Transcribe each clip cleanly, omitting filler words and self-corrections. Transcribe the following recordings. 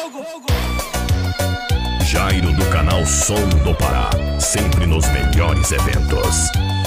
Jairo do canal Som do Pará, sempre nos melhores eventos.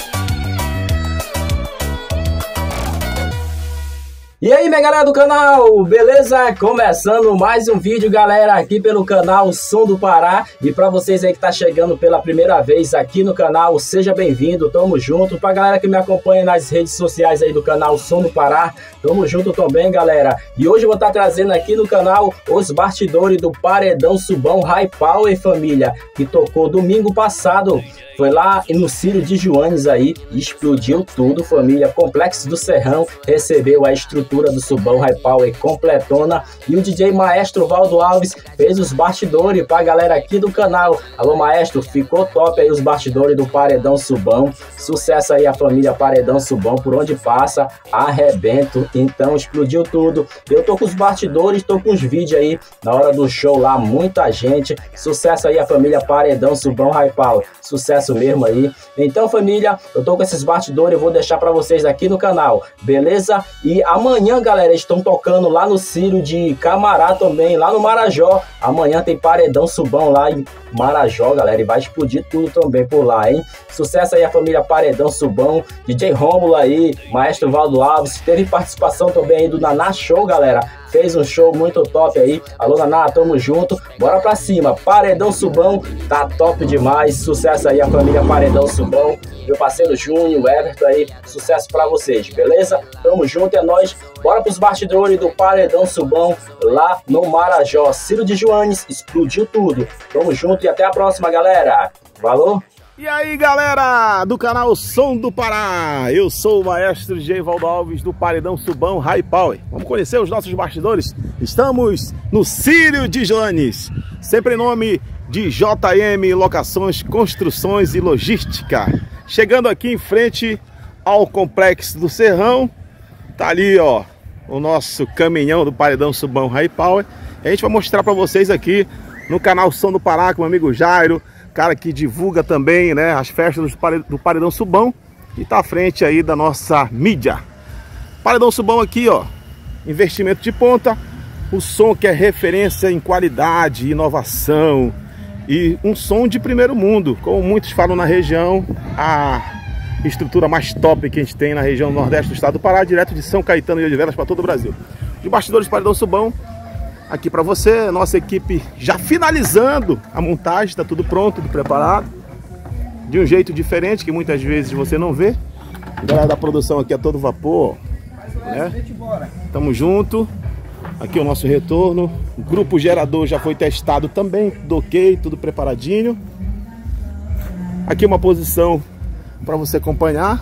E aí, minha galera do canal, beleza? Começando mais um vídeo, galera, aqui pelo canal Som do Pará. E pra vocês aí que tá chegando pela primeira vez aqui no canal, seja bem-vindo, tamo junto. Pra galera que me acompanha nas redes sociais aí do canal Som do Pará, tamo junto também, galera. E hoje eu vou estar trazendo aqui no canal os bastidores do Paredão Subão High Power, família, que tocou domingo passado. Foi lá no Círio de Joanes aí, explodiu tudo, família. Complexo do Serrão recebeu a estrutura do Subão High Power completona. E o DJ Maestro Valdo Alves fez os bastidores pra galera aqui do canal. Alô, Maestro, ficou top aí os bastidores do Paredão Subão. Sucesso aí a família Paredão Subão, por onde passa, arrebento. Então explodiu tudo. Eu tô com os bastidores, tô com os vídeos aí na hora do show lá, muita gente. Sucesso aí a família Paredão Subão High Power. Sucesso mesmo aí. Então, família, eu tô com esses bastidores, eu vou deixar pra vocês aqui no canal, beleza? E amanhã, galera, estão tocando lá no Círio de Camará também, lá no Marajó. Amanhã tem Paredão Subão lá em Marajó, galera, e vai explodir tudo também por lá, hein? Sucesso aí a família Paredão Subão, DJ Rômulo aí, Maestro Valdo Alves, teve participação também aí do Naná Show, galera. Fez um show muito top aí. Alô, Naná, tamo junto. Bora pra cima. Paredão Subão tá top demais. Sucesso aí a família Paredão Subão. Meu parceiro Júnior, Everton aí. Sucesso pra vocês, beleza? Tamo junto, é nóis. Bora pros bastidores do Paredão Subão lá no Marajó. Círio de Joanes, explodiu tudo. Tamo junto e até a próxima, galera. Valeu! E aí, galera do canal Som do Pará, eu sou o Maestro DJ Valdo Alves do Paredão Subão High Power. Vamos conhecer os nossos bastidores? Estamos no Círio de Joanes, sempre em nome de JM Locações, Construções e Logística. Chegando aqui em frente ao Complexo do Serrão, tá ali, ó, o nosso caminhão do Paredão Subão High Power. A gente vai mostrar para vocês aqui no canal Som do Pará com o meu amigo Jairo, cara que divulga também, né, as festas do Paredão Subão e tá à frente aí da nossa mídia. Paredão Subão aqui, ó, investimento de ponta, o som que é referência em qualidade, inovação e um som de primeiro mundo, como muitos falam na região, a estrutura mais top que a gente tem na região nordeste do estado do Pará, direto de São Caetano e Odivelas para todo o Brasil. De bastidores do Paredão Subão, aqui para você, nossa equipe já finalizando a montagem, está tudo pronto, tudo preparado, de um jeito diferente que muitas vezes você não vê. A galera da produção aqui a todo vapor, né? Tamo junto, aqui é o nosso retorno, o grupo gerador já foi testado também, tudo ok, tudo preparadinho. Aqui uma posição para você acompanhar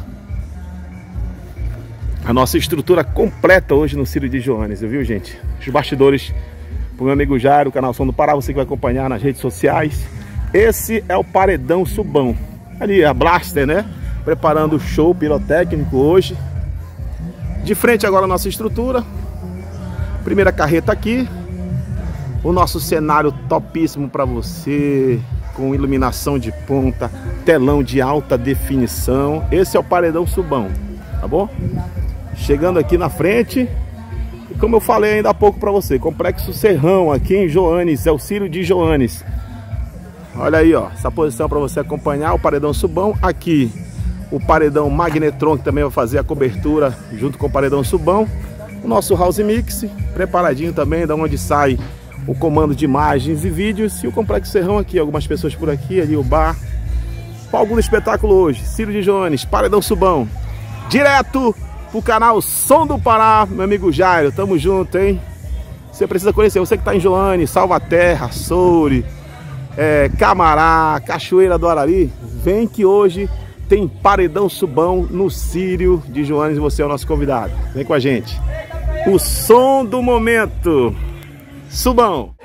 a nossa estrutura completa hoje no Círio de Joanes, viu, gente? Os bastidores pro meu amigo Jairo, o canal Som do Pará, você que vai acompanhar nas redes sociais. Esse é o Paredão Subão. Ali a Blaster, né? Preparando o show pirotécnico hoje. De frente agora a nossa estrutura. Primeira carreta aqui. O nosso cenário topíssimo para você, com iluminação de ponta, telão de alta definição. Esse é o Paredão Subão, tá bom? Chegando aqui na frente, e como eu falei ainda há pouco para você, Complexo Serrão, aqui em Joanes, é o Círio de Joanes. Olha aí, ó, essa posição para você acompanhar o Paredão Subão. Aqui o Paredão Magnetron, que também vai fazer a cobertura junto com o Paredão Subão. O nosso House Mix, preparadinho também, da onde sai o comando de imagens e vídeos. E o Complexo Serrão aqui, algumas pessoas por aqui, ali o bar. Palco do espetáculo hoje, Círio de Joanes, Paredão Subão. Direto pro canal Som do Pará, meu amigo Jairo, tamo junto, hein? Você precisa conhecer, você que tá em Joanes, Salvaterra, Soure, Camará, Cachoeira do Arari, vem que hoje tem Paredão Subão no Círio de Joanes e você é o nosso convidado. Vem com a gente. O som do momento, Subão.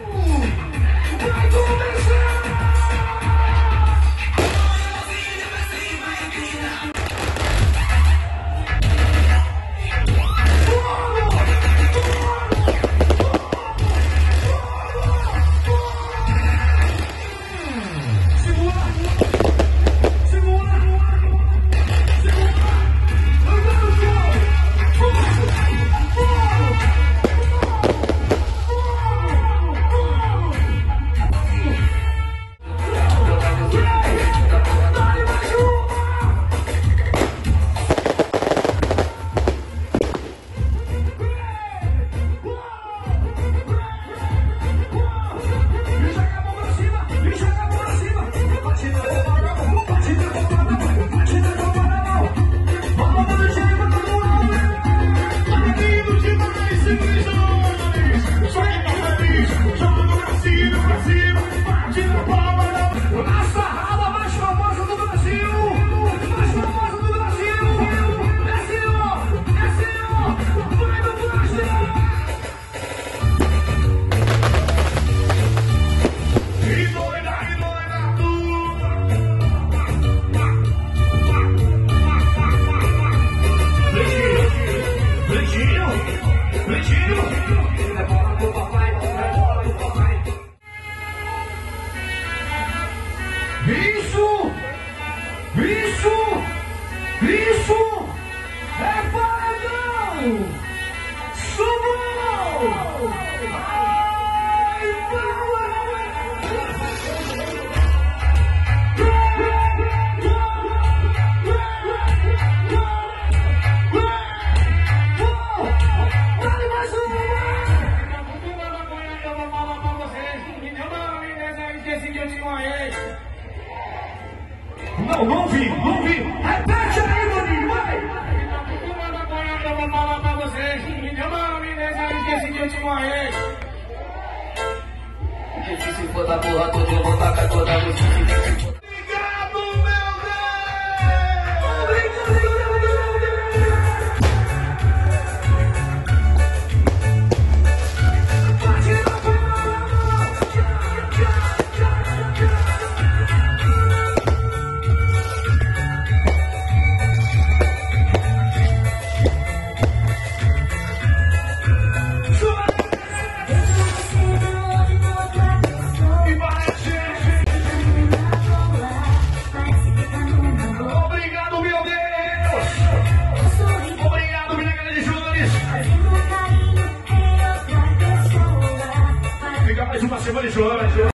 Não vi. Repete aí, Boninho, vai! Eu vou falar pra vocês. Eu não me desejo que esse dia eu te morrer. Porque se for da porra toda, eu vou tacar toda vez. Obrigado, meu Deus! Obrigado! Mais uma semana de chorando.